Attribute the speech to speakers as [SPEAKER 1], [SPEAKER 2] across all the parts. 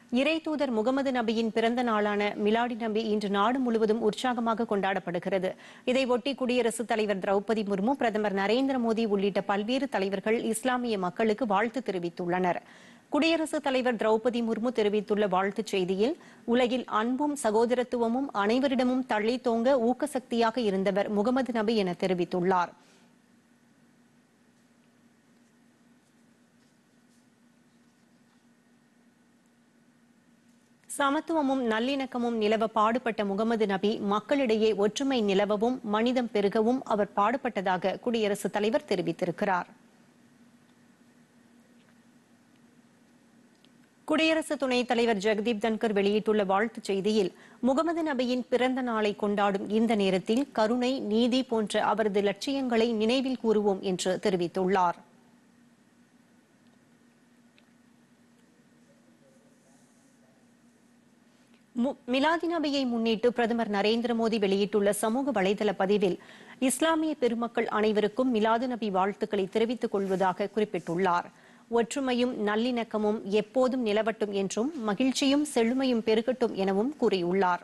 [SPEAKER 1] இறை தூதர் முகமது நபியின் பிறந்த நாளான மிலாடி நபி இன்று நாடு முழுவதும் உற்சாகமாக கொண்டாடப்படுகிறது. இதையொட்டி குடியரசுத் தலைவர் திரௌபதி முர்மு, பிரதமர் நரேந்திர மோடி உள்ளிட்ட பல்வேறு தலைவர்கள் இஸ்லாமிய மக்களுக்கு வாழ்த்து தெரிவித்துள்ளனர். குடியரசுத் தலைவர் திரௌபதி முர்மு தெரிவித்துள்ள வாழ்த்துச் செய்தியில், உலகில் அன்பும் சகோதரத்துவமும் அனைவரிடமும் தழைத்தோங்க ஊக்கசக்தியாக இருந்தவர் முகமது நபி என தெரிவித்துள்ளார். சமத்துவமும் நல்லிணக்கமும் நிலவ பாடுபட்ட முகமது நபி மக்களிடையே ஒற்றுமை நிலவவும் மனிதம் பெருகவும் அவர் பாடுபட்டதாக குடியரசுத் தலைவர் தெரிவித்திருக்கிறார். குடியரசு துணைத் தலைவர் ஜெகதீப் தன்கர் வெளியிட்டுள்ள வாழ்த்துச் செய்தியில், முகமது நபியின் பிறந்த நாளை கொண்டாடும் இந்த நேரத்தில் கருணை, நீதி போன்ற அவரது லட்சியங்களை நினைவில் கூறுவோம் என்று தெரிவித்துள்ளார். மிலாதி நபியை முன்னிட்டு பிரதமர் நரேந்திர மோடி வெளியிட்டுள்ள சமூக வலைதள பதிவில், இஸ்லாமிய பெருமக்கள் அனைவருக்கும் மிலாது நபி வாழ்த்துக்களை தெரிவித்துக் கொள்வதாக குறிப்பிட்டுள்ளார். ஒற்றுமையும் நல்லிணக்கமும் எப்போதும் நிலவட்டும் என்றும் மகிழ்ச்சியும் செழுமையும் பெருகட்டும் எனவும் கூறியுள்ளார்.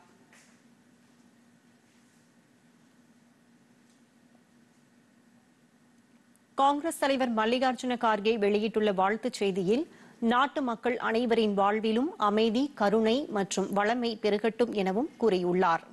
[SPEAKER 1] காங்கிரஸ் தலைவர் மல்லிகார்ஜுன கார்கே வெளியிட்டுள்ள வாழ்த்துச் செய்தியில், நாட்டு மக்கள் அனைவரின் வாழ்விலும் அமைதி, கருணை மற்றும் வளமை பெருகட்டும் எனவும் கூறியுள்ளார்.